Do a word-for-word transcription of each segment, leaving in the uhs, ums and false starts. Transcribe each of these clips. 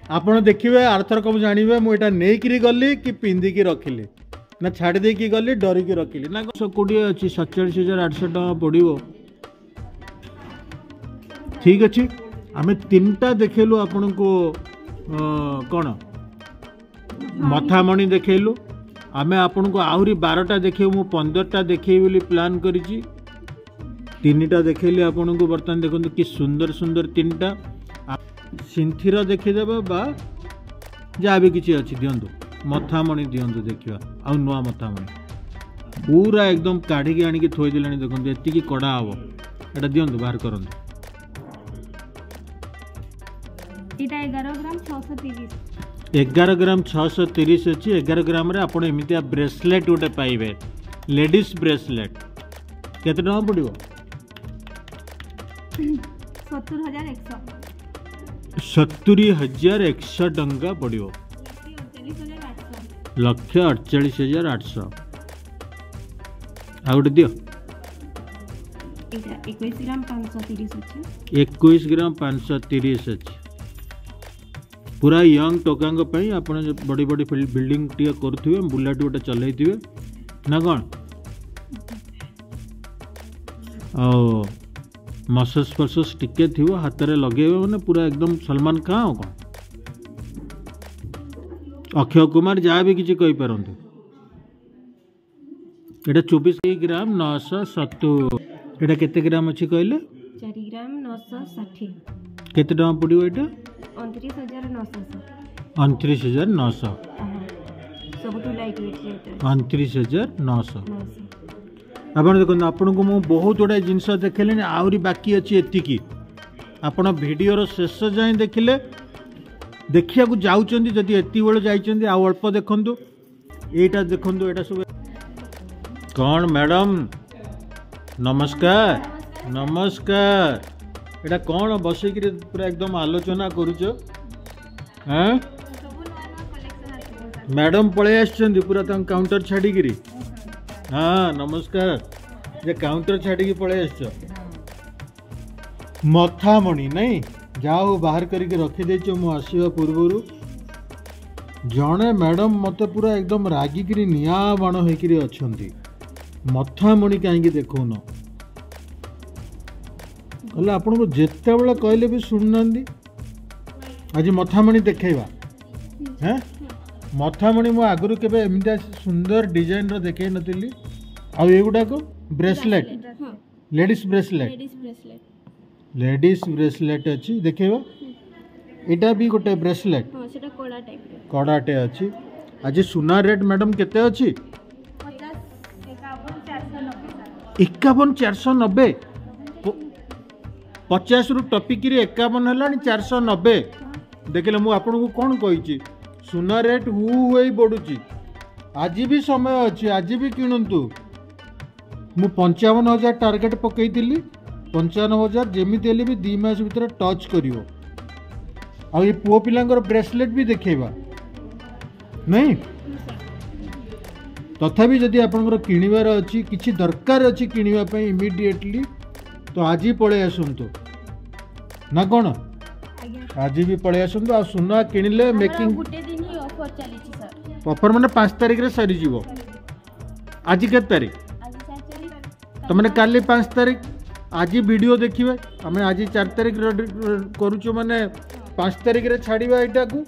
आपण देखिए आरथर को जानवे मुझे नहीं गली कि पिंधिकी रखिली ना छाड़ देकी गली डरिकी रखिली ना कोड़े अच्छी सतचाश हजार आठश टाँग पड़ो। ठीक अच्छे आम तीन टा देखलु आपण को कौन मथामणि देखलु आम आपण को आहरी बारटा देखे मु पंदरटा देखे बोली प्लान करी तीन टा देखली आपण को बर्तमान देखो कि सुंदर सुंदर तीन टा सिंथीर देखीदेव बा जहाँ भी किसी अच्छी दिंतु मथामणि दिंतु देखा आ नुआ मथामणि पूरा एकदम काढ़ी आणिकी थोईदे देखो ये कड़ा हम एटा दिंतु बाहर करूँ एगार ग्राम छःश तीस अच्छी एगार ग्राम रे आपण एमती ब्रेसलेट गोटे पाइबे लेडीज ब्रेसलेट केते टका पड़ो सत्तरी हजार एक सौ टंका पड़ो लक्ष अड़चाश हजार आठश आ गोटे दियो इक्कीस ग्राम पाँच सौ तीस अच्छे इक्कीस ग्राम पाँच सौ तीस अच्छे पूरा यंग टोकांग पई आपण बड़ी बड़ी बिल्डिंग टिया करुथिबे बुलेट गोटे चलैथिबे ना कौन ओ मसस फसस टिके थी हाथ में लगे मैंने पूरा एकदम सलमान खान कौन अक्षय कुमार जहाँ भी किसी कही पारंतु एटा चौबीस ग्राम नौश सत्तर एटा केते ग्राम अच्छी कहले चार ग्राम नौश षाठी केते टका पड़ो एटा उनतीस हजार नौश उनतीस हजार नौश सबुठु लाइट वेट उनतीस हजार नौश आप देखो आपन को मुझे बहुत गुड़ा जिनस देखले आहरी बाकी अच्छी एतिकी आपण भिडर शेष जाए देखिले देखिया जाऊँ जदि एति बेले जाइए आउ अल्प देखु यहीटा देखु यहाँ सब कौन मैडम नमस्कार नमस्कार एटा कौन बसिक पूरा एकदम आलोचना करुच मैडम पलि आस पूरा काउंटर छाड़ी हाँ नमस्कार जे काउंटर छाड़ी पलि आस मथामणि नहीं जाओ बाहर करके रखीदे मु आसवा पूर्वर जड़े मैडम मत पूरा एकदम रागिक निआ बाण होकर अच्छा मथामणि कहीं देखौन कहले आपन को जिते बड़े कहले भी शुणुना आज मथामणि देखा हैं मथामणि मु आगु के एमती सुंदर डिजाइन रो देखे नी आगुड़ाक bracelet ladies bracelet ladies bracelet अच्छी देखेबा एटा भी गोटे ब्रेसलेट कड़ाटे अच्छी आज सुना रेट मैडम केते अच्छी इक्यावन चार सौ नब्बे पचास रु टपिक एकावन है चार सौ नब्बे देखिले मुझे आपन को कौन कही सुना रेट हु हुई बढ़ुची आज भी समय अच्छी आज भी किणतु मु पंचावन हजार टार्गेट पकई पंचानवे हजार जमीती भी दी मास भर टच कर पुओ पिलांकर ब्रेसलेट भी देखेबा नहीं तथापि जदि आपंकर किणवार अच्छी किसी दरकार अच्छी किणापी इमिडिएटली तो आज ही पलि आसतु ना कौन आज भी पलि आसतु आ सुना किणिले मेकिंग ऑफर मैंने पाँच तारिख रे सरी जीवो आज के तारीख तो मैंने काली पाँच तारीख आज वीडियो देखिए आम आज चार तारिख करुचु माने पाँच तारिख रे छाड़िबा एटा को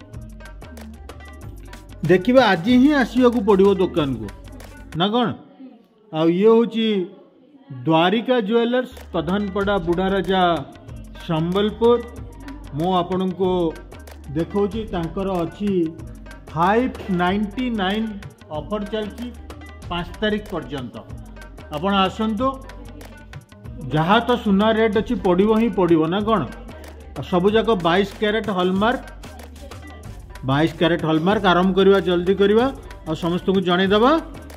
देखिबा आज ही आसिया को पड़िबो दुकान को ना कौन आ ये होची द्वारिका ज्वेलर्स प्रधानपड़ा बुढ़ाराजा संबलपुर मो आपण को देखौची तांकर अच्छी फाइव नाइंटी नाइन ऑफर चलती पाँच तारिख पर्यंत आपण आसंतु जहाँ तो सुना रेट अच्छी पड़ो ही पड़ो ना कौन सबू जाक बाईस कैरेट हॉलमार्क बाईस कैरेट हॉलमार्क आरंभ करवा जल्दी करवा और समस्त को जनईदेवा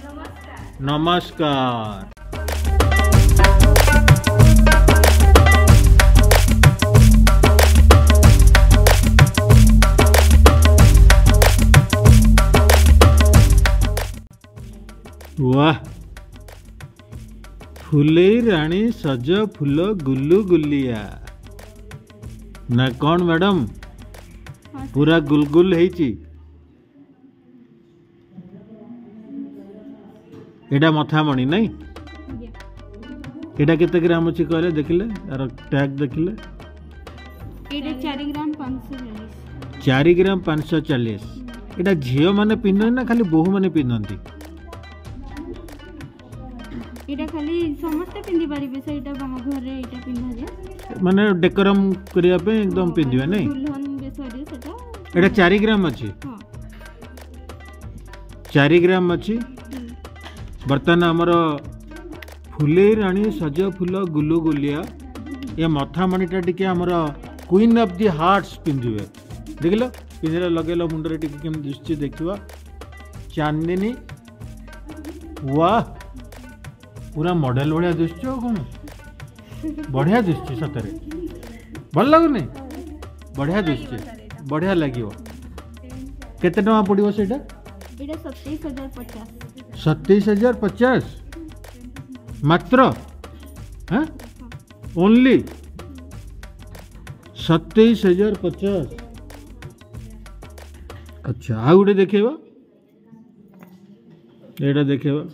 नमस्कार। वाह फुले रानी सज फूल गुल्लू गुलिया ना कौन मैडम हाँ सर। पूरा गुलगुल ହେଇଛି एटा मथामणी नहीं ये एटा केते ग्राम अछि कहले देखिले यार टैग देखिले एटा चार ग्राम पाँच सौ चालीस। चार ग्राम पाँच सौ चालीस एटा झियो माने पिंधन ना खाली बोहू माने पिंधंती एटा खाली समस्त पिंधि पारिबे से एटा बाहाघर रे एटा पिंधा जे माने डेकोरम करिया पे एकदम पिंधिबे नहीं दुल्हन बेसरी सेटा एटा चार ग्राम अछि हां चार ग्राम अछि बर्तमान हमर फुले रानी सज फूल गुलु गुलिया ये मथामणीटा टिके हमर क्वीन ऑफ द हार्ट्स पिंधिबे देखिलो पिंधले लगेलो मुंडरे टिके केम दृष्टि देखिबा चांदनी वाह पूरा मॉडल बढ़िया दिसछ कोन बढ़िया दिसछ सतरे भल लागुनी बढ़िया दिसछ बढ़िया लागियो केते टका पड़िबो सेटा एटा सत्ताईस हजार पचास। सत्ताईस हजार पचास मात्र हाँ ओनली सत्ताईस हजार पचास अच्छा आ गोटे देखेबा एटा देखेबा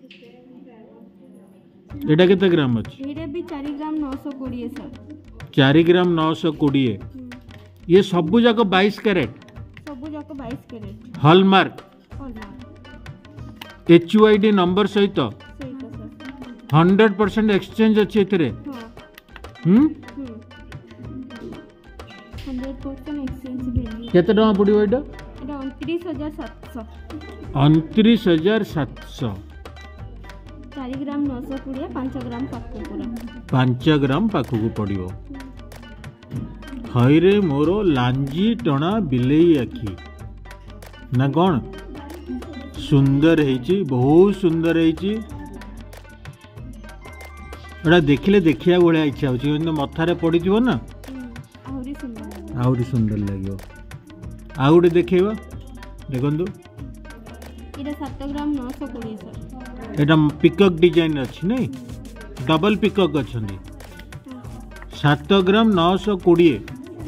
एटा केते ग्राम अछि एटा भी चार ग्राम नौ सौ बीस सर। चार ग्राम नौ सौ बीस ये सब जाक बाईस कैरेट सब जाक बाईस carat hallmark hallmark H U I D number सहित सही सर हंड्रेड परसेंट एक्सचेंज अच्छी एथिरे हां हम्म हंड्रेड परसेंट एक्सचेंज वैल्यू केते टका पड़िबो एटा एटा उनतीस हजार सात सौ। उनतीस हजार सात सौ चार ग्राम नौ सौ बीस पाँच ग्राम पाखु पूरा पाँच ग्राम पाखु पड़िबो हईरे मोर लांजी टणा बिलेई आखी ना कौन सुंदर ହେଇଛି बहुत सुंदर ହେଇଛି एटा देखिले देखिया भलिया इच्छा होची কিন্তু मथारे पड़िथिबो ना आहुरी सुंदर आहुरी सुंदर लागियो आ गुटे देखैबा देखंतु एटा सात ग्राम नौ सौ बीस सर। एटा पिकॉक डिजाइन अछि नै डबल पिकॉक अछंदी सात ग्राम नौ सौ बीस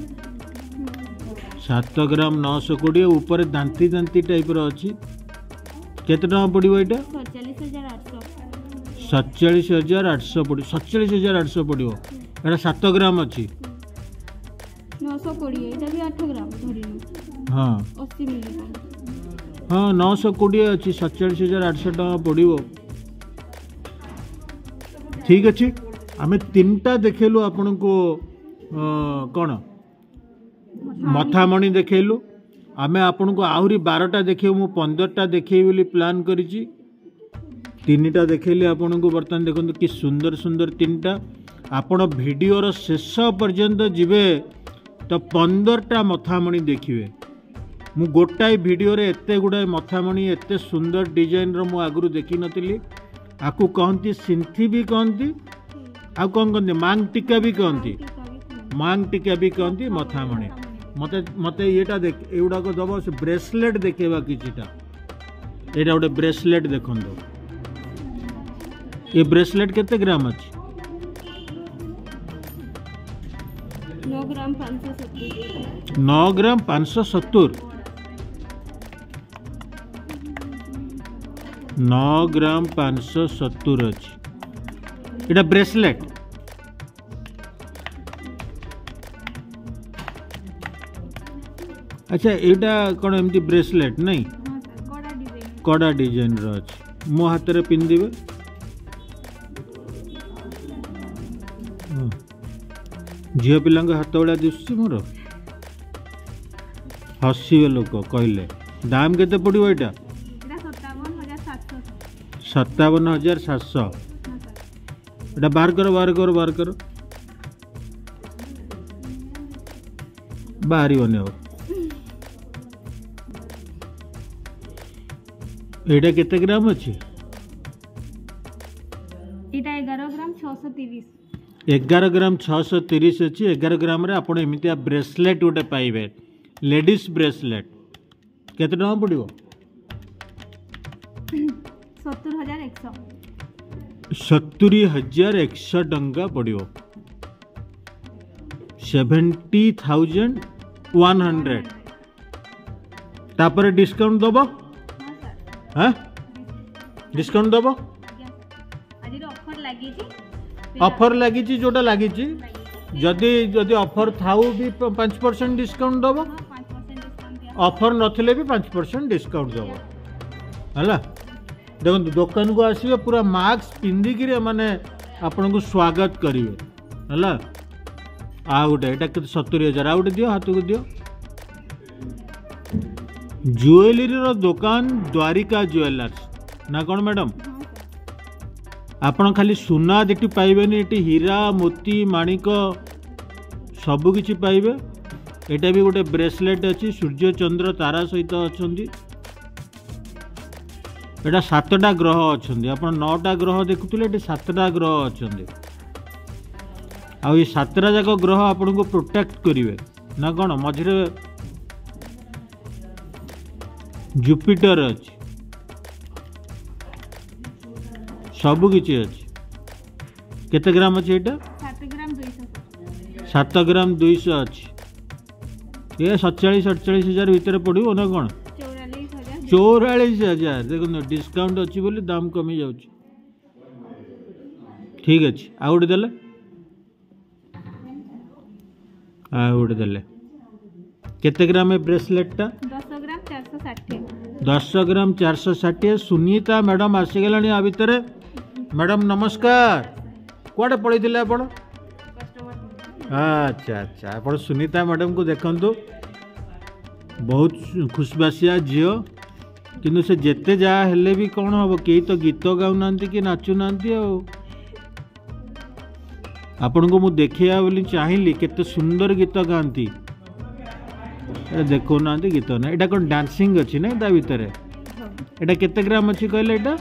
सात ग्राम नौ सौ बीस ऊपर दांती दांती टाइप रो अछि केते टका पड़िबो एटा सैंतालीस हजार आठ सौ सैंतालीस हजार आठ सौ पड़िबो सैंतालीस हजार आठ सौ पड़िबो एटा सात ग्राम अछि नौ सौ बीस एटा भी आठ ग्राम धरिनु हां अस्सी मिली हां नौ सौ बीस अछि सैंतालीस हजार आठ सौ टका पड़िबो ठीक अछि आमे तीनटा देखेलु आपन को कोन मथामणी देखेलु आमे आपन को आहुरी बारह देखेबु मु पंद्रह देखेबी बोली प्लान करिछि तीनटा देखेली आपन को बर्तमान देखंतु कि सुंदर सुंदर तीनटा आपण वीडियोर शेष पर्यंत जिबे तो पंद्रहटा मथामणी देखिबे मु गोटाई वीडियो रे एते गुडा मथामणी एते सुंदर डिजाइन रो मु आगुरु देखि नथिली आकु कहंती सिंथी भी कहंती आ कोन कहंती मांग टिका भी कहंती मांग टिका भी कहंती मथामणी मते मते एटा देख एउडा को दबो से ब्रेसलेट देखेबा किछिटा एटा गोटे ब्रेसलेट देखंदो ये ब्रेसलेट केते ग्राम अछि नौ ग्राम पाँच सौ सत्तर नौ ग्राम पाँच सौ सत्तर नौ ग्राम पाँच सौ सत्तर अछि एटा ब्रेसलेट अच्छा एटा कोन एमती ब्रेसलेट नहीं हां सर कोडा डिजाइन कड़ा डिजाइन रो अछि मो हाथ रे पिन दिबे झियो पिलांग हाथ वडा दिसछि मोर हसीबे लोक कहले दाम केते पड़िबो एटा एटा सत्तावन हजार सात सौ सत्तावन हजार सात सौ हां सर एटा बाहर करो बाहर करो बाहर करो बाहरी बने हो एटा केते ग्राम अछि एटा ग्यारह ग्राम छह सौ तीस ग्यारह ग्राम छह सौ तीस अच्छी ग्यारह ग्राम रे आपण एमितिया ब्रेसलेट गोटे पाइबे लेडीज ब्रेसलेट केते टका पड़िबो सत्तर हजार एक सौ सत्तरी हजार एक सौ टंका पड़िबो सेवेंटी थाउजेंड वन हंड्रेड तापर डिस्काउंट दब हाँ सर हाँ डिस्काउंट दब आज ऑफर लगी ऑफर लगी जोटा लगी जदि जदि ऑफर थाऊ भी पाँच परसेंट डिस्काउंट दब पाँच परसेंट डिस्काउंट ऑफर नथिले भी पाँच परसेंट डिस्काउंट दब है देखो दुकान को आसवे पूरा मास्क पिंधिकी माने आपन को स्वागत करेंगे है आ गोटे यहाँ के सतुरी हजार आ गोटे दियो हाथ को दियो ज्वेलरी रो दुकान द्वारिका ज्वेलर्स ना कौन मैडम आपन खाली सुना देटी पाइबेनी एटी हीरा मोती माणिक सबकिछि पाइबे एटा भी गोटे ब्रेसलेट अच्छी सूर्य चंद्र तारा सहित अच्छी एटा सातटा ग्रह अच्छा आप नौटा ग्रह देखुले सातटा ग्रह अच्छा आ सातटा जाक ग्रह आपन को प्रोटेक्ट करेंगे ना कौन मझे जुपिटर अच्छी सबकि अच्छी केते ग्राम अच्छी एटा सात ग्राम दुई सात ग्राम दुईश अच्छी ये सतचाश अड़चाश हजार भितर पड़ो ना कौन चौरालीस हजार चौरालीस हजार देखो डिस्काउंट अच्छी बोली दाम कमी जाऊँ ठीक अच्छे आ गोटे देले आ गोटे देले केते ग्राम है ब्रेसलेटा दस ग्राम चार सौ षाठी दस ग्राम चार सौ षाठी सुनीता मैडम आसीगला आ भितर मैडम नमस्कार कुआडे पढ़ी आप अच्छा अच्छा आप सुनीता मैडम को देखंतु बहुत खुशबासिया झील किंतु से जेते जा हेले भी कौन हम कई तो गीत गाऊ ना कि नाचु ना आपण को मुझे देखा बोली चाहिए केते सुंदर गीत गाती देखो ना गीत ना यहाँ कौन डांसिंग अच्छी ना ता भितर एटा केते ग्राम अच्छी कहले एटा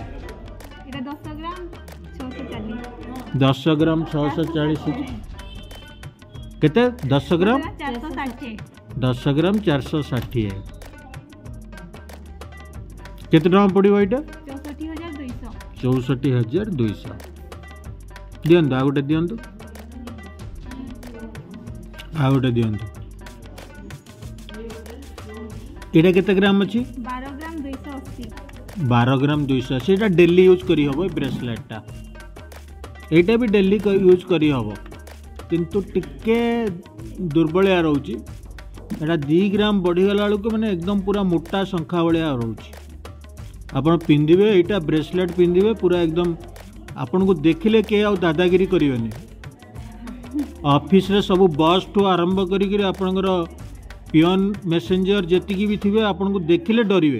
दस ग्राम छः सौ चालीस दस ग्राम छः सौ चालीस केते दस ग्राम चार सौ षाठी दस ग्राम चार सौ षाठी है केते टका पड़ो यहाँ चौसठी हजार दुई सौ चौसठी हजार दुईश दिंतु आ गोटे दिंतु आ गोटे दिंतु एटा केते ग्राम अच्छी बारह ग्राम दुई सौ अस्सी बारह ग्राम दुईश अस्सी एटा डेली यूज करी हबो ब्रेसलेटटा एटा भी डेली यूज करी हबो किंतु टिके दुर्बलिया रोची एटा दो ग्राम बढ़ीगला बेलू मैंने एकदम पूरा मोटा शंखा भाया रोची आपन पिंधिबे एटा ब्रेसलेट पिंधिबे पूरा एकदम आपन को देखिले के आ दादागिरी करिवेनी ऑफिस रे सब बॉस ठू आरंभ करी आपनकर पियन मेसेंजर जेतिकी भी थिबे आपन को देखिले डरिवे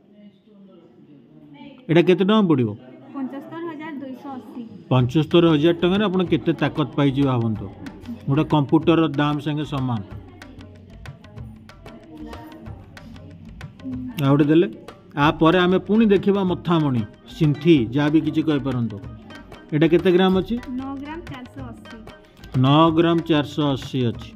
एटा केते टका पड़िबो पचहत्तर हजार दुई सौ अस्सी पचहत्तर हजार टकर आप केते ताकत पाई भावतु गोटे कंप्यूटर दाम संगे समान आ गोटे देले आ परे आमे पुणी देखिबा मथामणी सिंथी जहाँ भी किसी कहि परंतो एटा केते ग्राम अछि नौ ग्राम चार सौ अस्सी नौ ग्राम चार सौ अस्सी अछि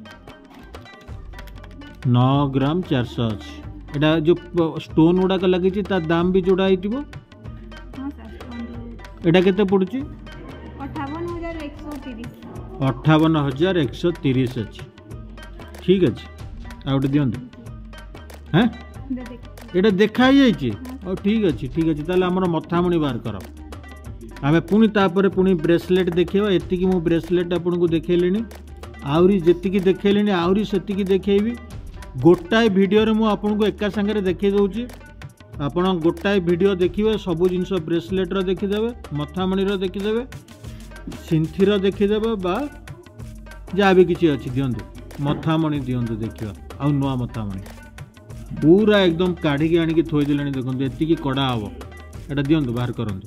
नौ ग्राम चार सौ अस्सी एटा जो स्टोन गुड़ाक लगी ता दाम भी जोड़ा होइतिबो हाँ सर एटा केते पड़ुची अठावन हजार एक सौ तीस अठावन हजार एक सौ तीस अच्छी ठीक अच्छे आ गोटे दिंतु हाँ ये देखा और ठीक अच्छे ठीक अच्छे ताले आमर मथामणी बाहर कर आमे पुणी तापर पुणी ब्रेसलेट देखा एतिकी मु ब्रेसलेट आपन को देखैलेनी आउरी जेतिकी देखैलेनी आउरी सेतिकी देखैबी गोटाए वीडियो रे मु आपन को एका संगे देखै दउची आपन गोटाए वीडियो देखिबे सब जिनस ब्रेसलेट रो देखिदेबे मथामणी रो देखिदेबे सिंथीर देखिदेबे बा जहाँ भी किसी अच्छी दिंतु मथामणी दिंतु देखा आ नुआ मथामणी पूरा एकदम काढ़ी आनिकी थोईदे देखो एति कड़ा हम एटा दिंतु बाहर करूँ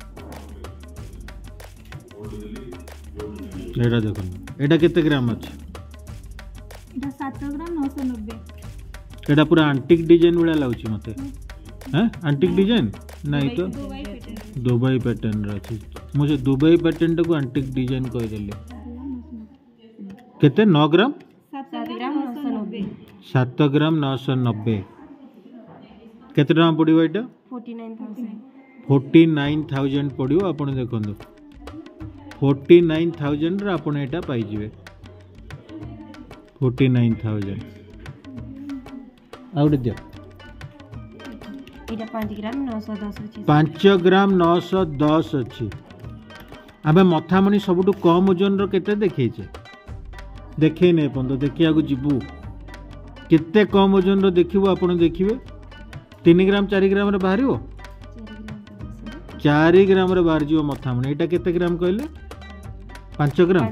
एटा देखो एटा केते ग्राम अच्छे सात ग्राम नौ सौ नब्बे एटा पूरा आंटिक डिजाइन भाया लगुच मत हाँ आंटिक डिजाइन नहीं तो दुबई पैटर्न अच्छी मुझे दुबई पैटर्न को आंटिक डिजाइन कहीदेली केते नौ ग्राम सात ग्राम नौ सौ नब्बे केते टका पड़ो यहाँ फोर्टी नाइन थाउजेंड पड़ो आप देखो फोर्टी नाइन थाउजेंड आप पाइबे फोर्टी नाइन थाउजेंड आ गए दियो एटा पाँच ग्राम नौ सौ दस अछि पाँच ग्राम नौ सौ दस अच्छी आम मथामणी सबुठ कम ओजन केते देखिए देखे नहीं पंद देखिया जीवु केते कम ओजन रो देखिबो आपण देखिबे तीन ग्राम चार ग्राम रे बाहरिबो चार ग्राम रे बाहर जीवो मथामणी एटा केते ग्राम कहले पाँच ग्राम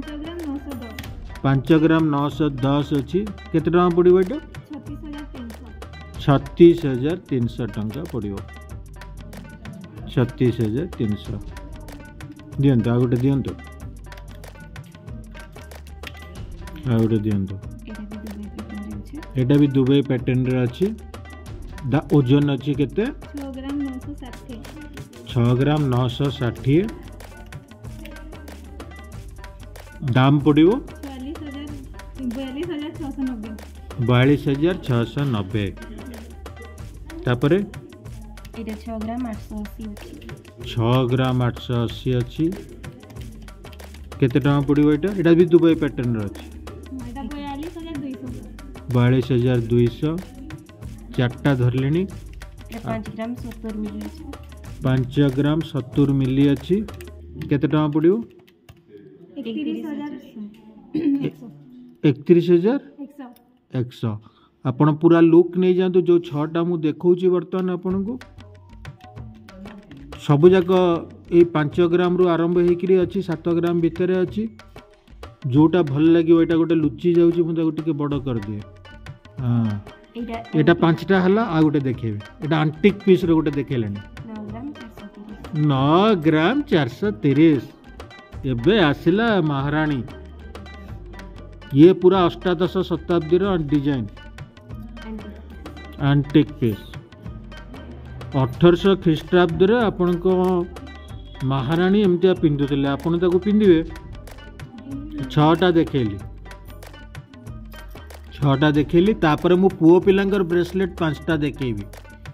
पाँच ग्राम नौ सौ दस अच्छी केते टका पड़िबो एटा छत्तीस हजार तीन सौ टंका पड़िबो छत्तीस हजार तीन सौ दियंतु आ गोटे दियंतु आ गोटे दियंतु एटा भी दुबई पैटर्न रे अछि दा ओजन अछि केते छह ग्राम नौ सौ साठ दाम पड़िबो बयालीस हजार छह सौ नब्बे तापरे एटा छह ग्राम आठ सौ अस्सी अछि छह ग्राम आठ सौ अस्सी अच्छी केते टका पड़िबो एटा एटा भी दुबई पैटर्न रे अछि बयालीस हजार दुई सौ चार्टा धरलेनी पाँच ग्राम सत्तर मिली अछि पाँच ग्राम सत्तर मिली अच्छी केते टका पड़िबो एकतीस हजार एक सौ आपण पूरा लुक नहीं जातु जो छटा मु देखौची बर्तमान आपण को सब जाक ये पाँच ग्राम रु आरंभ होकर अच्छी सात ग्राम भितर अच्छी जोटा भल लगे यहाँ गोटे लुचि जाऊँगी मुझे टे बड़ कर दिए हाँ यहाँ पांचटा है आ गोटे देखेबे यहाँ आंटिक पीस रो गोटे देखेले नौ ग्राम चार सौ तीस एबे आसिला महाराणी ये पूरा अष्टादश शताब्दी डिजाइन आंटिक पीस अठरश ख्रीष्टाब्द रे आपण को महाराणी एमतिया पिंधुले आपण ताको पिंधिबे छटा देखेली छटा देखेली तापर मु पुओ पिलांकर ब्रेसलेट पांचटा देखेबी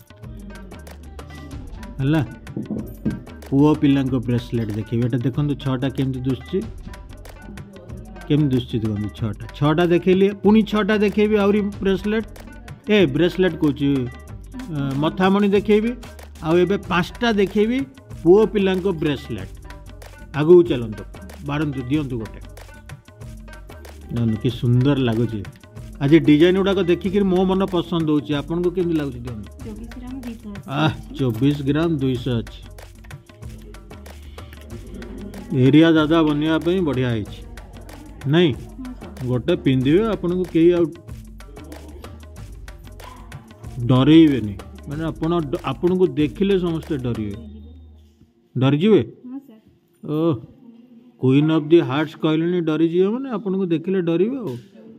हला पुओ पिलांकर ब्रेसलेट देखेबी एटा देखंतु छटा केमति दुसची केमति दुसची देखंतु छटा छटा देखेली पुनी छटा देखेबी आउरी ब्रेसलेट ए ब्रेसलेट कोची मथामणी देखेबी आउ एबे पांचटा देखेबी पुओ पिलांको ब्रेसलेट आगु चलंतु बारंतु दियंतु गोटे नन कि सुंदर लागुची आज डिजाइन गुड़ाक देखिक मो मन पसंद होची आपन को केमि लागुची दियंतु आ चौबीस ग्राम दो सौ अछि एरिया दादा बनिया पई बढ़िया हिची नहीं गोटे पिंधिबे आपन को केही आ डरेबेनी मैंने आपण आपण को देखिले समस्त डरिवे डरिजिवे ओ क्वीन ऑफ दी हार्ट्स कहले डरिजिवे माने आपण को देखिले डरिवे ओ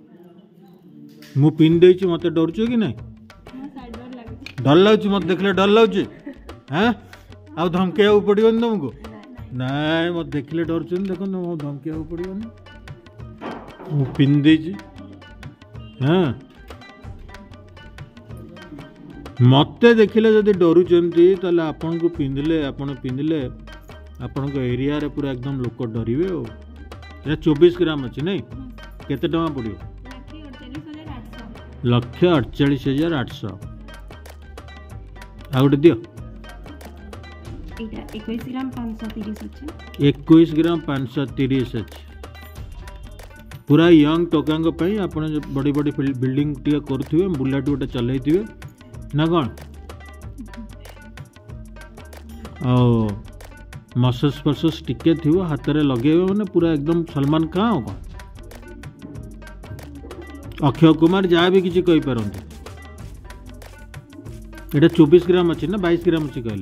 मु पिन देछि मते डरछु कि नहीं डर लागछि मते देखले डर लागछि हैं आ धमके आ पड़िबन तुमको नहीं मते देखिले डरछु देखो मो धमके आ पड़िबन मु पिन देछि हां मते देखिले जदि डरुचंती ताले आपन को पिंधले आपन पिंधले आपन को एरिया रे पूरा एकदम लोक डरिवे ओ ये चौबीस ग्राम अछि नहीं केते टका पड़ियो लक्ष अड़चालीस हजार आठ सौ आ गोटे दियो इक्कीस ग्राम पाँच सौ तीस अछि इक्कीस ग्राम पाँच सौ तीस अछि पूरा यंग टोकांग पई आपन बड़ी बड़ी बिल्डिंग टिया करथुवे बुलेट गोटे चलैथिवे ना कौन ओ मसस फसस टिके थी हाथ में लगे मैंने पूरा एकदम सलमान खान कौन अक्षय कुमार जहाँ भी किसी कही पारती एटा चौबीस ग्राम अच्छी ना बाईस ग्राम अच्छी कहले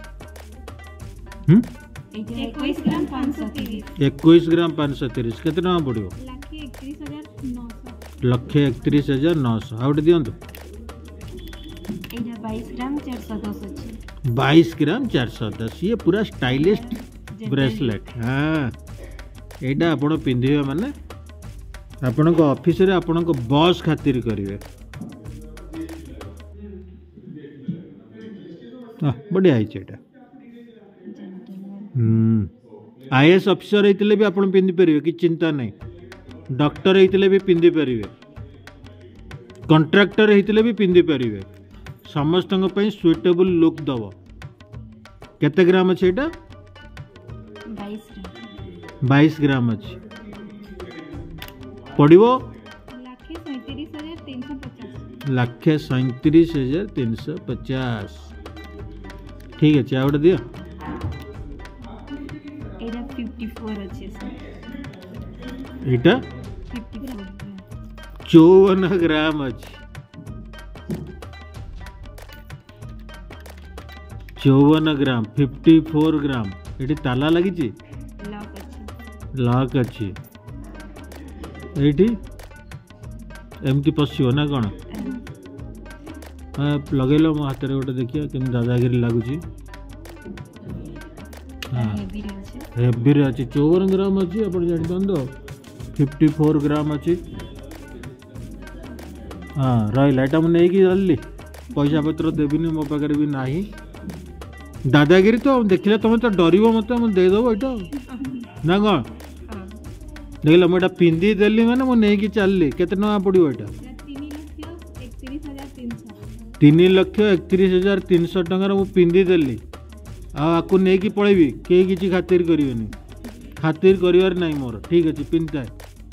इक्कीस ग्राम पाँच सौ तीस केते टका पड़ो लक्ष एकतीस हजार नौ सौ आ गोटे दियंतु बाईस ग्राम चार सौ दस अछि बाईस ग्राम चार सौ दस ये पूरा स्टाइलिश ब्रेसलेट हाँ एटा आपण पिंधिबे माने आपण को ऑफिस रे आपण को बॉस खातिर करिवे हां बढ़िया है एटा हम्म आईएएस ऑफिसर हेतिले भी आपण पिंधि परिवे कि चिंता नहीं डॉक्टर हेतिले भी पिंधि परिवे कॉन्ट्रैक्टर हेतिले भी पिंधि परिवे समस्त सुइटेबल लुक दब केते ग्राम अच्छे एटा बाईस ग्राम बाईस ग्राम अच्छे पड़ो लाखे सैंतीस हजार तीन सौ पचास लाखे सैंतीस हजार तीन सौ पचास ठीक है आ गए दियो एटा चौवन अच्छे सर एटा चौवन चौवन ग्राम अच्छे चौवन ग्राम चौवन ग्राम ये ताला लगी लॉक अच्छे लॉक अच्छी ये एमती पशिव ना कौन लगेल मो हाथ में गोटे देखिए केम दादागिरी लगुच हेवी रे अच्छे हेवी रे अच्छी चौवन ग्राम अच्छी आप जानी फिफ्टी फोर ग्राम अच्छी हाँ रहा यहाँ मुझे नहीं चलि पैसा पत्र देविनि मो पाखे भी ना दादागिरी तो देखिले तुम तो डर मत देदेव यहाँ ना कौन देख मुझे पिंधि देली मैंने मुझे चलि केते टका पड़ो यहाँ तीन लक्ष एकतीस हजार तीन सौ टकर मु पिंधि देली आपको नहीं पलैबी कई किसी खातिर करेनि खातिर कर मोर ठीक अच्छे पिंधता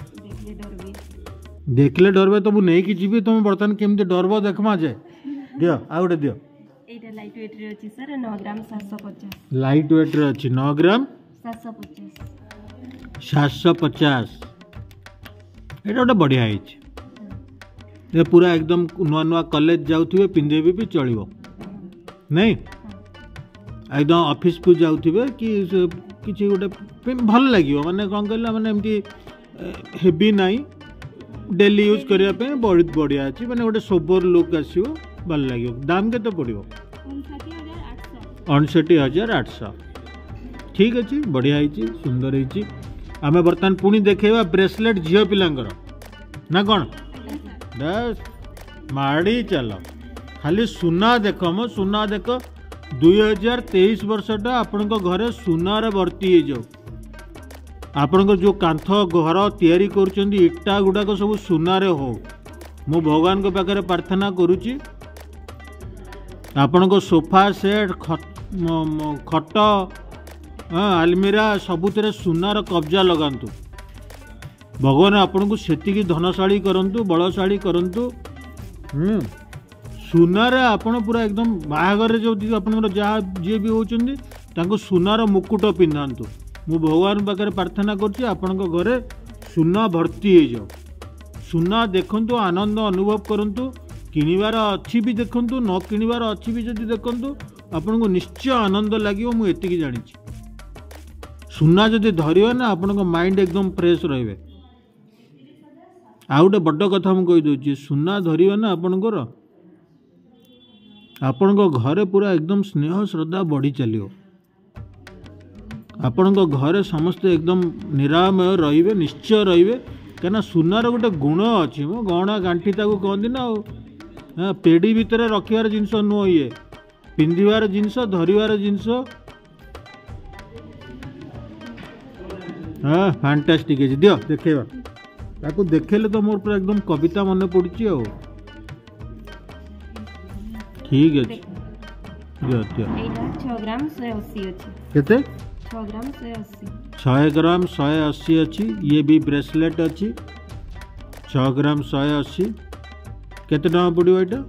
देखले डरबे तो मुझे नहीं जी तुम बर्तमान केमती डरब देखमा जे दियो आ गए दियो एटा लाइट वेट रे अछि सर नौ ग्राम सात सौ पचास लाइट वेट रे अछि नौ ग्राम सात सौ पचास सात सौ पचास एटा गोटे बढ़िया है पूरा एकदम नुआ नुआ कॉलेज जाउथिबे पिंधेबे भी चलिबो नहीं एकदम ऑफिस को जाउथिबे कि किसी गोटे भल लगियो माने कोन कहला माने एमती हेवी नाही डेली यूज करया पे बहुत बढ़िया अछि माने गोटे सोबर लुक आसीओ भल लगियो दाम केते पड़िबो उनसठ हजार आठ सौ ठीक अच्छे बढ़िया है सुंदर है आम बर्तमान पुणी देखा ब्रेसलेट झील पिलांकर ना कौन बस माड़ी चल खाली सुना देख मो सुना देख दुई हजार तेईस वर्षटा आपण घरे सुनार भर्ती हो जाओ आपण जो कांथ घर तैयारी कर इटा गुड़ाक सब सुनार हो मु भगवान को पाखे प्रार्थना करुच्ची आपण सोफा सेट खट हाँ आलमीरा सबुत सुनार कब्जा लगातु भगवान आपन को सेतिकी धनशाली करंतु बलशाली करंतु सुनार आपण पूरा एकदम बाहागर जो आप जहाँ जी भी होती सुनार मुकुट पिंधातु मु भगवान पाखे प्रार्थना करछि आपण घरे सुना भर्ती हो जाओ सुना देखंतु आनंद अनुभव करंतु किनिबार अच्छी भी देखंतु न किनिबार अच्छी भी जदि देखंतु आपण को निश्चय आनंद लगे मु एतिकी जानी सुना जदि धरिबे ना आपण माइंड एकदम फ्रेश रहिबे आ गोटे बड़ कथा मुझे कहीदे सुना धरिबे ना आपणकर आपण घरे पूरा एकदम स्नेह श्रद्धा बढ़ी चलियो आपण घरे समस्ते एकदम निरामय रहिबे निश्चय रहिबे कहीं सुनार गोटे गुण अच्छी मो गहना गांठी ताको कहती ना हाँ पेड़ी भितर रखार जिनस नुह ये पिंधार जिनस धरिवार जिनस हाँ फैंटास्टिक है दियो देखेबा ताको देखेले तो मोर पूरा एकदम कविता मन पड़ुची आ ठीक है दियो दियो एटा छह ग्राम एक सौ अस्सी अछि केते छह ग्राम एक सौ अस्सी छह ग्राम एक सौ अस्सी अच्छी ये भी ब्रेसलेट अच्छी छह ग्राम एक सौ अस्सी केते टका पड़ो एटा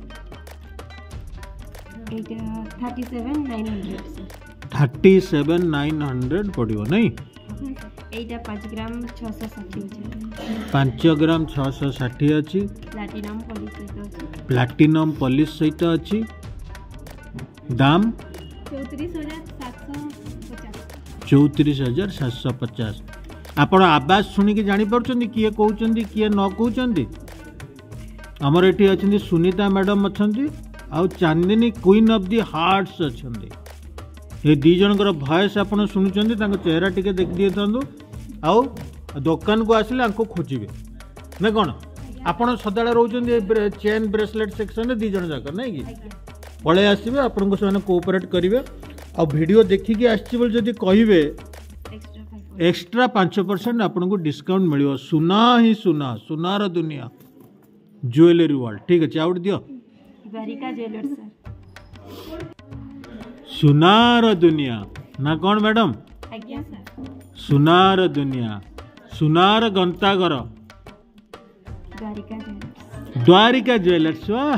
एटा सैंतीस हजार नौ सौ थर्टी सेवन नाइन हंड्रेड पड़ो नहीं एटा पाँच ग्राम छह सौ साठ अछि पाँच ग्राम छह सौ साठ अच्छी प्लैटिनम पॉलिश सहित अछि प्लैटिनम पॉलिश सहित अच्छी दाम चौंतीस हजार सात सौ पचास चौंतीस हजार सात सौ पचास आपण आवाज शुणिकी जापर किए कहते किए न कहते आमर ये अच्छा सुनीता मैडम अच्छा आउ Chandini queen of the hearts अच्छा ये दी जनकर भॉइस आप शुणुंट चेहरा टिके देख दिए था आउ दुकान को आसिले आपको खोजे ना कौन आपड़ सदा रोचे चेन ब्रेसलेट सेक्शन दी जन जाक नहीं कि पलि आसवे आपको से कोऑपरेट करेंगे आ वीडियो देखिकी आसि कहे एक्स्ट्रा पांच परसेंट आपको डिस्काउंट मिल सुना ही सुना सुनार दुनिया ज्वेलरी वर्ल्ड ठीक अच्छे आउट दियो द्वारिका ज्वेलर्स सर। सुनार दुनिया ना कौन मैडम? आज्ञा सर। सुनार दुनिया सुनार गंतागर द्वारिका ज्वेलर्स। द्वारिका ज्वेलर्स वाह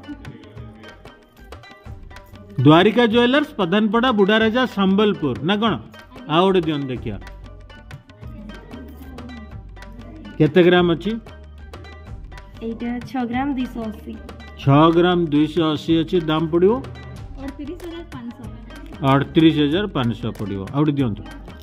द्वारिका ज्वेलर्स पधानपड़ा बुढ़ा राजा संबलपुर ना कौन आ गोटे दियन देखिया केते ग्राम अच्छी? एटा छह ग्राम दो सौ अस्सी। छह ग्राम दुई सौ अशी अच्छी दाम पड़ो अड़तीस हजार पाँच सौ। अड़तीस हजार पाँच सौ पड़ो आ गोटे दियंतु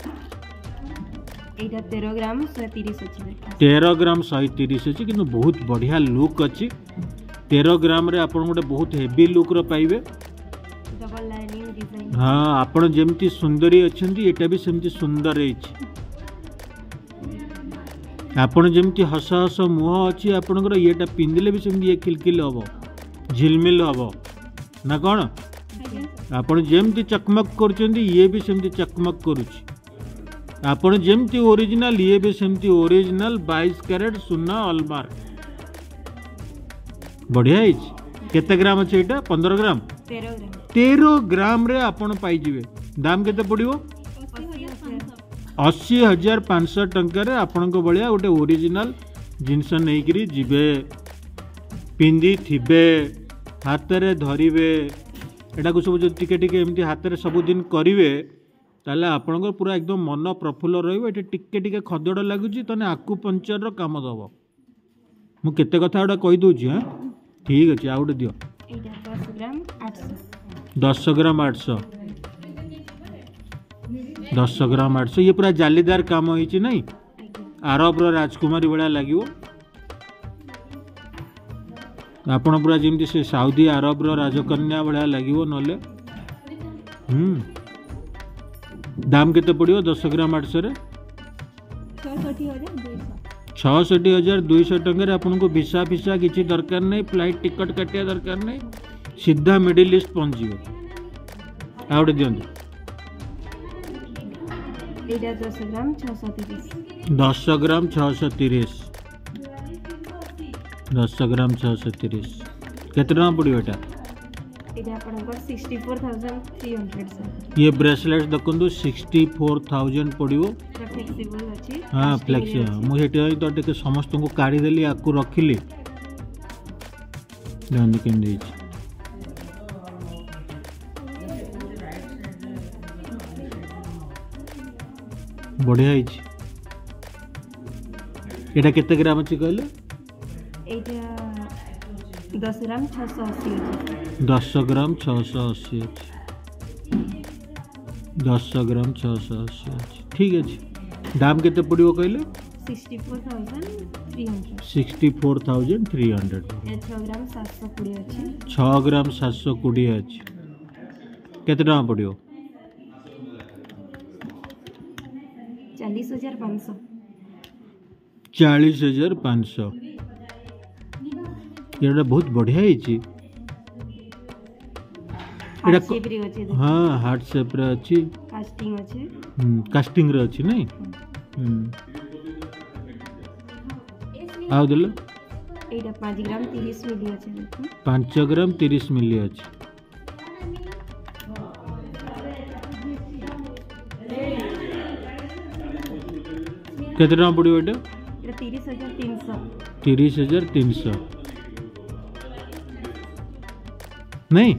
एटा तेरह ग्राम सौ तीस अच्छी। तेरह ग्राम शहे तीस अच्छी किंतु बहुत बढ़िया लुक अच्छी तेरह ग्राम रे आपण गोटे बहुत हेवी लुक रो पाइबे। Double lining design. हाँ आपण जेमती सुंदरी अच्छी एटा भी सेमती सुंदर है आपण जेमती हस हस मुह अच्छी आपणकर येटा पिंधिले भी सेमती ये किलकिल हम झिलमिल हम ना कौन आपण जेमती चकमक कर ये भी सेमती चकमक करुच्ची आपण जेमती ओरिजिनल ये भी सेमती ओरिजिनल बाईस कैरेट सुना हॉलमार्क बढ़िया है। केते ग्राम अच्छे एटा? पंद्रह ग्राम तेरह ग्राम तेरह ग्राम रे आपण पाइजिबे। दाम केते पड़िबो? अशी हजार पाँच सौ टंकार आपण को बलिया गोटे ओरिजिनल जिनस नहीं करी जीवे पिंधि थिबे हाथ रे धरिबे एटा को सब जो टिके टिके एमती हाथ रे सब दिन करिवे ताले आपण को पूरा एकदम मन प्रफुल्ल रहिबो। एटे टिके टिके खदड़ लागुची तने आकु पंचर रो काम दबो। मु केते कथा ओडा कहि दोची। हां ठीक अछि आ गोटे दियो। एटा दस ग्राम आठ सौ। दस ग्राम आठ सौ दस ग्राम आठ सौ ये पूरा जालीदार काम होइछि नहीं अरब रो राजकुमारी बड़ा लगे आपण पूरा जमी से साउदी अरब रो राजकन्या बड़ा लगे नले। हम्म दाम केते पड़ियो? दस ग्राम आठ सौ रे छठी हजार दुई सौ टकर आपन को भिसा फिसा किसी दरकार नहीं फ्लाइट टिकट काटिया दरकार नहीं सीधा मिडिल ईस्ट पहुंच जीव। आउटे दियंतु दस ग्राम छह सौ तीस। दस ग्राम छह सौ तीस दस ग्राम छह सौ तीस केते टका पड़ियो एटा? एटा आपनकर चौंसठ हज़ार तीन सौ सर। ये ब्रेसलेट देखंतु चौंसठ हज़ार पड़ियो। फ्लेक्सिबल अछि। हां फ्लेक्सिबल मु हेटे तो टिके समस्त को काढी देली आकु रखिली जानि केन देछि बढ़िया है। एटा केते ग्राम अछि कहले? एटा दस ग्राम छह सौ अस्सी अछि। दस ग्राम छह सौ अस्सी अछि। दस ग्राम छह सौ अस्सी अछि ठीक अछि। दाम केते पड़ियो कहले? चौंसठ हज़ार तीन सौ। चौंसठ हज़ार तीन सौ। ए छह ग्राम सात सौ बीस अछि। छह ग्राम सात सौ बीस अछि केते टका पड़ियो? चालीस हजार पाँच सौ। चालीस हजार पाँच सौ ये बहुत बढ़िया है। हाँ हार्ट शेप रे अछि कास्टिंग अछि। हम कास्टिंग रे अछि नहीं हम आउ देले एटा पाँच ग्राम तीस मिली अछि देखो पाँच ग्राम तीस मिली अछि। केते टका पड़ियो एटा? एटा तीस हजार तीन सौ। तीस हजार तीन सौ नहीं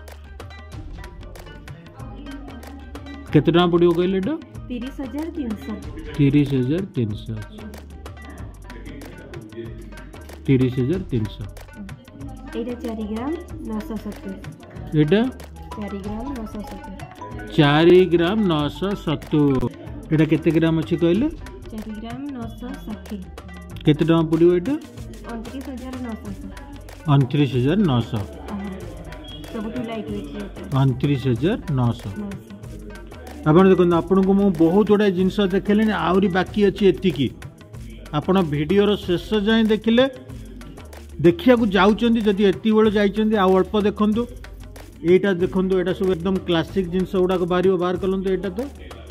केते टका पड़ियो कहले एटा? तीस हजार तीन सौ। तीस हजार तीन सौ तीस हजार तीन सौ। एटा चार ग्राम नौ सौ सत्तर। एटा चार ग्राम नौ सौ सत्तर। चार ग्राम नौ सौ सत्तर एटा केते ग्राम अछि कहले? चार ग्राम नौ सौ साठ। केते टका पड़ियो एटा? उनतीस हजार नौ सौ। उनतीस हजार नौ सौ सबठु लाइट वेट उनतीस हजार नौ सौ। आपण देखो आपण को मु बहुत गुड़ा जिनस देखले आउरी बाकी अच्छी एतिकी आपण वीडियो रो शेष जाए देखिले देखिया को जाउचंदी जदी एति बेले जाइचंदी आ अल्प देखंतु एटा देखंतु एटा सब एकदम क्लासिक जिनस गुडा को बारियो बाहर कलंतु एटा तो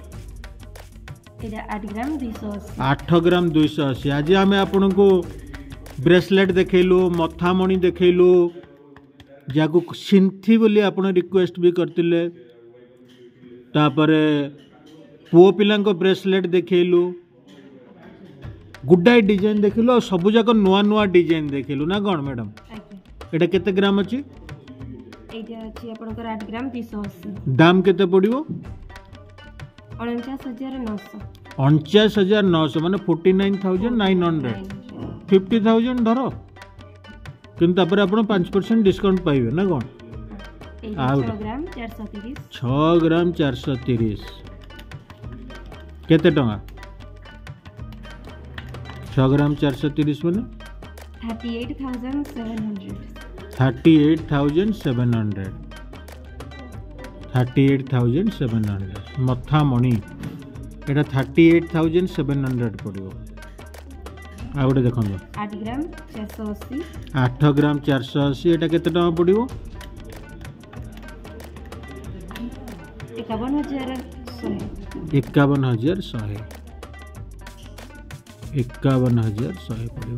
एटा आठ ग्राम दो सौ अस्सी। आठ ग्राम दो सौ अस्सी। आज आम आपण को ब्रेसलेट देखैलु मथामणी देखैलु जाको सिंथी बोली आपण रिक्वेस्ट भी करतिले तापरे पुओ पिलांको ब्रेसलेट देखैलु गुड्डाई डिजाइन देखिलु और सब जाक नुआ नुआ डिजाइन देखिलु ना कौन मैडम आज्ञा एटा केते ग्राम अछि एटा अछि आपनकर आठ ग्राम दो सौ अस्सी दाम केते पड़िबो उनचास हजार नौ सौ उनचास हजार नौ सौ माने forty nine thousand nine hundred fifty thousand धरो किंतु तापर आपण पाँच परसेंट डिस्काउंट पाइबे ना कौन छह ग्राम चार सौ तीस छह ग्राम चार सौ तीस केते टंगा छह ग्राम चार सौ तीस मैंने thirty eight thousand seven hundred thirty eight thousand seven hundred thirty eight thousand seven hundred मथा मणि एटा thirty eight thousand seven hundred पड़ो आ गोटे देखो आठ ग्राम चार सौ अस्सी आठ ग्राम चार सौ अस्सी एटा केते टंका पड़ो इक्यावन हजार इक्यावन हजार शहे इक्यावन हजार शहे पड़ो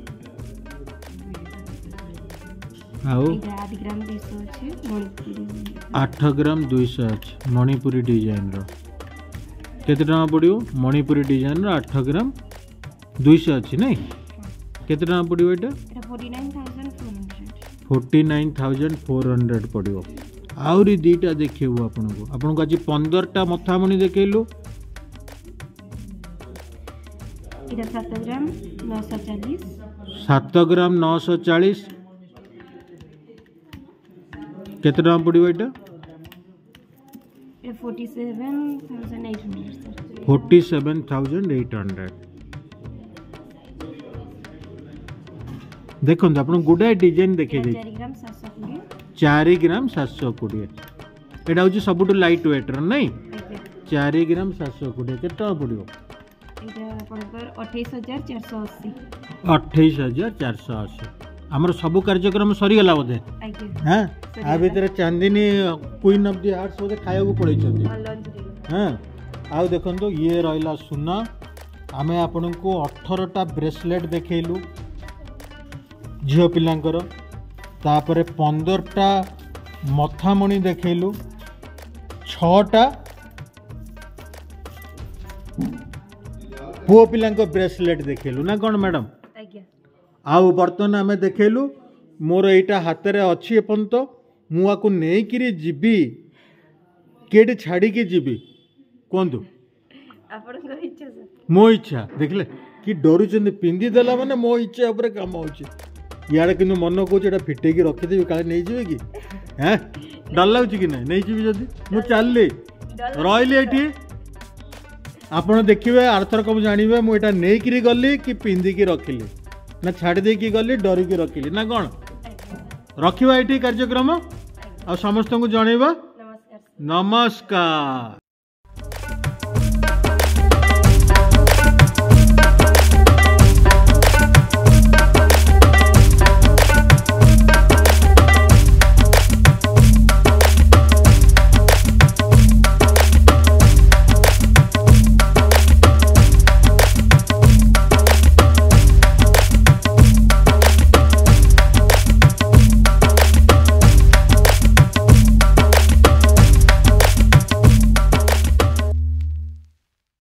आउ आठ ग्राम दो सौ अछि मणिपुरी आठ ग्राम दो सौ अछि मणिपुरी डिजाइन रो केते टका पड़ो मणिपुरी डिजाइन रो आठ ग्राम दो सौ अछि नै केते टका पड़ो एटा एटा forty nine thousand four hundred forty nine thousand four hundred पड़ो आउरी दीटा देखियो आपन को आपन को आज पंद्रह टा मथामणी देखैलु इधर सात ग्राम नौ सौ चालीस सात ग्राम नौ सौ चालीस केते टका पड़ो एटा ये forty seven thousand eight hundred sir forty seven thousand eight hundred देखो आपन गुडाई डिजाइन देखे दे चार ग्राम सात सौ बीस चार ग्राम सात सौ बीस एटा होची सबुटु लाइट वेट र नहीं चार ग्राम सात सौ बीस केते टका पड़ो एटा आपनकर अट्ठाईस हजार चार सौ अस्सी अट्ठाईस हजार चार सौ अस्सी आमर सब कार्यक्रम सरी गला बोधे आज्ञा हाँ आ भीतर Chandini queen of the hearts बोधे खाया को पड़े छथि लंच हाँ आउ देखंतो ये रहला सुना आमे आपन को अठारह टा ब्रेसलेट देखैलु झियो पिलांकर तापरे पंद्रह टा मथामणी देखैलु छटा पुओ पिलांको ब्रेसलेट देखैलु ना कोन मैडम आज्ञा आउ बर्तन आमे देखैलु मोर एटा हाथ रे अछि एपंत मुआ को नै किरी जीबी केड छाड़ी के जीबी कोंदु आपनकर इच्छा सर मो इच्छा देखले कि डरु चंद पिंदी देला माने मो इच्छा ऊपर काम होछि यार किनु मन को एटा फिटे की रखि देबी काले नै जीबे की हैं डर लागु कि नै नै जीबी जदी मु चलली रहिली एठी आपण देखिबे आर्थर को जानिबे मु एटा नै किरी गल्ली कि पिंदी की रखिली ना छाड़ी दे की गली डरी की रखिली ना कौन रखिबा एठी कार्यक्रम आ समस्त को जणैबा नमस्कार नमस्कार।